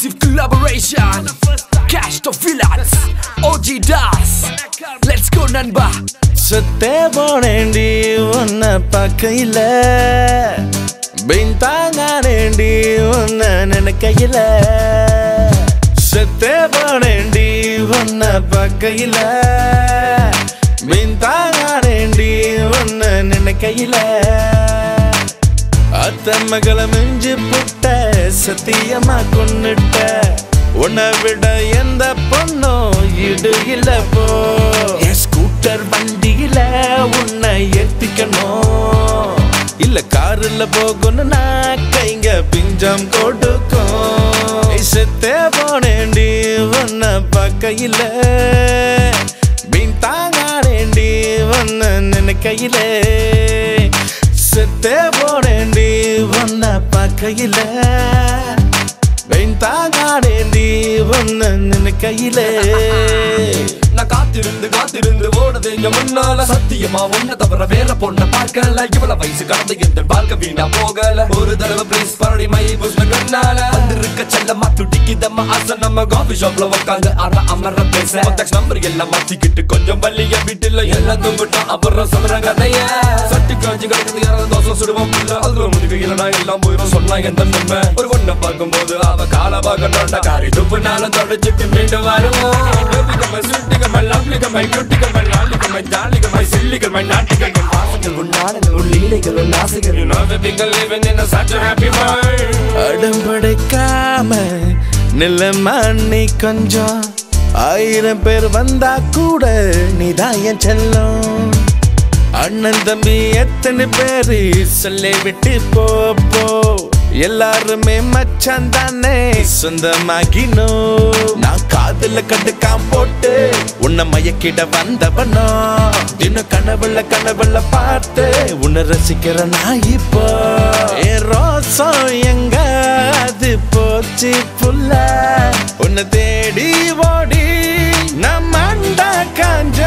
exclusive collaboration. Kash Villanz, OG Das. Let's go Nanba. Satte bonendi unna pakkaila bintanganendi unna nenakkaila Satte bonendi unna pakkaila bintanganendi unna nenakkaila Athamagala minji putta sathiyama konnitta Unna vida endha ponno idu illa po Scooter vandiyila unna ettikano illa carilla pogonu na kainga pinjam kodukum Sette ponendi unna pakkaila bintanganendi unna nenakkaila Sette ponendi unna pakkaila bintanganendi unna nenakkaila நான் காத்திருந்து ஓடுது எங்க முன்னால சத்தியமா ஒன்ன தவிர வேற பொண்ண பார்க்கல இவ்வளவு வயசு கடந்து எந்த வாழ்க்கை வீணா போகல ஒரு தடவை ப்ளீஸ் பரடி மை புஷ்ண கண்ணால வந்திருக்க செல்லமா துடிக்குதம்மா ஆசை நம்ம காஃபி ஷாப்ல உட்காந்து அமர பேச கான்டாக்ட் நம்பர் எல்லாம் மாத்திக்கிட்டு கொஞ்சம் வள்ளிய வீட்டுல எல்லாம் தூங்கிட்டோம் அப்புறம் சொல்ற கதைய சட்டி காஞ்சி கிடக்குது யாராவது தோசை சுடுவோம் இல்ல அதுல முடிவு இல்லைனா எல்லாம் போயிடும் சொன்னா எந்த நன்மை ஒரு பொண்ணை பார்க்கும்போது அவ கால பார்க்கணும்டா காரி துப்புனாலும் தொடச்சிட்டு மீண்டும் வருவோம் My lovely girl, my beauty girl, my lolly girl, my jolly girl, my silly girl, my naughty girl, my bossy girl, my naughty girl, my leader girl, my nasty girl. You know that we can living in such a happy world. Adam padikkaama nillamma nee konjam ஆயிரம் பேர் வந்தா கூட நீதான் என் செல்லம் அண்ணன் தம்பி எத்தனை பேரு சொல்லே விட்டு போ எல்லாருமே மச்சான் தானே சொந்தமாகினோ நான் காதுல கண்டுக்காம போட்டு உன்னை மயக்கிட வந்தவனோ இன்னும் கனவுல பார்த்து உன்னை ரசிக்கிற நான் இப்போ என் ரோசம் எங்க அது போச்சு புல்ல உன்னை தேடி ஓடி நான் மண்டா காஞ்ச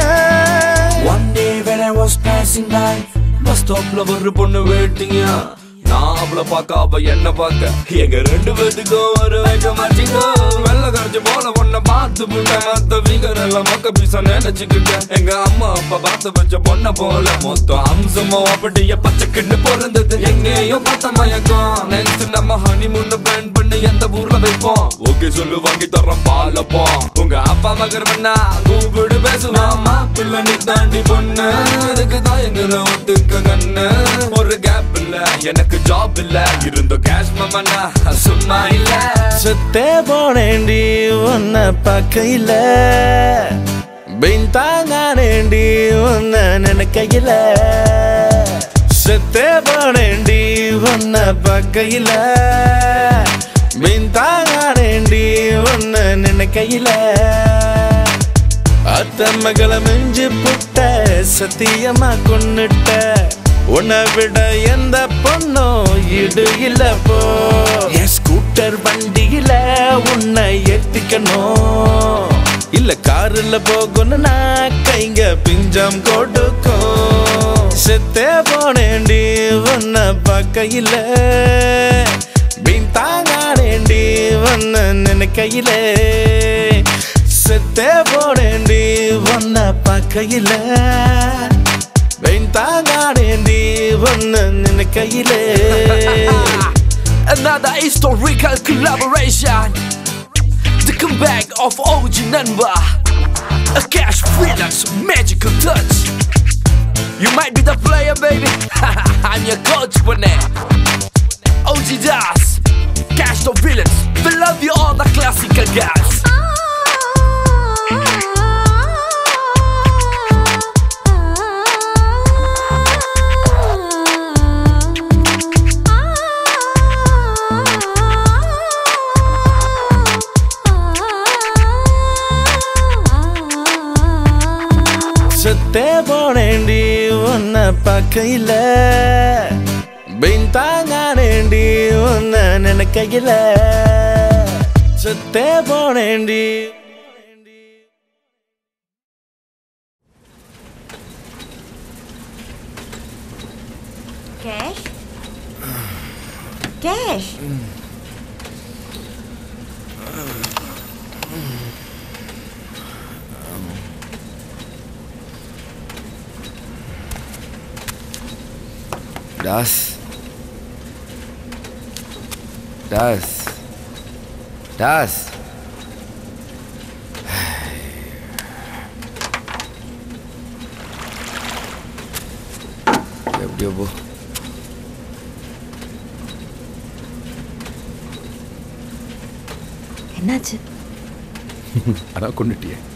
One day when I was passing by bus stopல ஒரு பொண்ணு வெயிட்டிங்க நான் அவளை பார்க்க அவ என்ன பார்க்க எங்க ரெண்டு பேத்துக்கும் ஒரு வைக்க மாட்டீங்க வெள்ள கரைச்சி போல பொண்ணை பார்த்து புள்ள மத்த வீங்கரெல்லாம் மொக்க பீச நினைச்சுக்கிட்ட எங்க அம்மா அப்பா பார்த்து வச்ச பொண்ணை போல மொத்தம் அம்சமோ அப்படியே பச்சை கிண்டு பிறந்தது எங்கேயும் பார்த்த மயக்கம் நெக்ஸ்ட் நம்ம ஹனிமூன் பிளான் பண்ணி எந்த ஊர்ல வைப்போம் ஓகே சொல்லு வாங்கி தரோம் பாலப்போம் உங்க அப்பா மகர்வண்ணா கூப்பிடு பேசுவாமா பிள்ளை நீ தாண்டி பொண்ணு அதுக்கு தான் எங்களை ஒத்துக்க கண்ணு ஒரு கேப் இல்ல எனக்கு job இல்ல இருந்த கேஷ் மமனா சும்மா இல்ல சத்தே போனேண்டி உன்ன பக்கையில பின்தாங்கானேண்டி உன்ன நினைக்கையில சத்தே போனேண்டி உன்ன பக்கையில பின்தாங்கானேண்டி உன்ன நினைக்கையில அத்தமகளை மிஞ்சி புட்ட சத்தியமா கொன்னுட்ட உன்னை விட எந்த பொண்ணோ இடு இல்ல போ ஸ்கூட்டர் வண்டியில உன்னை ஏத்திக்கணும் இல்ல காருல போகணும் நான் கைங்க பிஞ்சம் கொடுக்கும் செத்தே போனேண்டி உன்னை பக்கையில பின்தாங்கானேண்டி உன்னை நினைக்கையில செத்தே போனேண்டி உன்னை பக்கையில Another historical collaboration. The comeback of OG Nanba. A Kash Villanz magical touch. You might be the player, baby. I'm your coach, Maney. OG Das, Kash Villanz. We love you all the classical guys. சத்தே போனேண்டி உன்ன பக்கையில பின்தாங்கானேண்டி உன்ன நினைக்கையில சத்தே போனேண்டி Kash? டாஸ் டாஸ் டாஸ் எப்படியோ போ. என்னாச்சு? அதான் கொண்டுட்டியே.